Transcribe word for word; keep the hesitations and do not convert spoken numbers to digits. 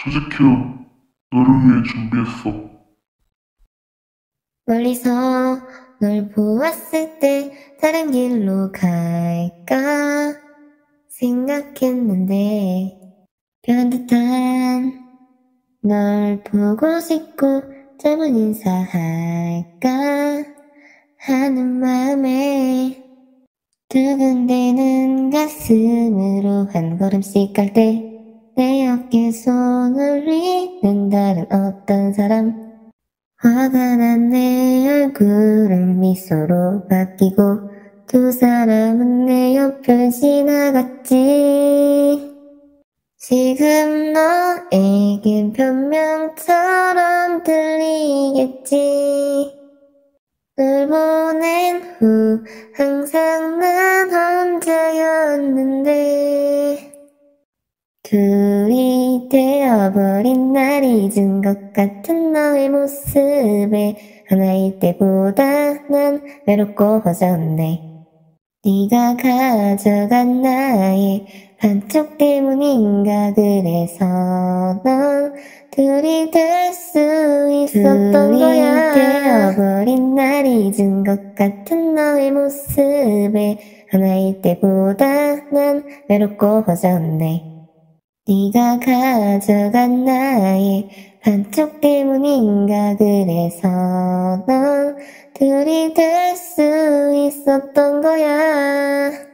수지큐, 너를 위해 준비했어. 멀리서 널 보았을 때 다른 길로 갈까 생각했는데 변한 듯한 널 보고 싶고 짧은 인사할까 하는 마음에 두근대는 가슴으로 한 걸음씩 갈 때 내 어깨에 손을 올리는 다른 어떤 사람, 화가 난 내 얼굴은 미소로 바뀌고 두 사람은 내 옆을 지나갔지. 지금 너에겐 변명처럼 들리겠지. 널 보낸 후 항상 난 혼자였는데 둘이 되어버린 날 잊은 것 같은 너의 모습에 하나일 때보다 난 외롭고 허전해. 네가 가져간 나의 반쪽 때문인가 그래서 넌 둘이 될 수 있었던 둘이 거야. 되어버린 날 잊은 것 같은 너의 모습에 하나일 때보다 난 외롭고 허전해. 네가 가져간 나의 반쪽 때문인가 그래서 넌 둘이 될 수 있었던 거야.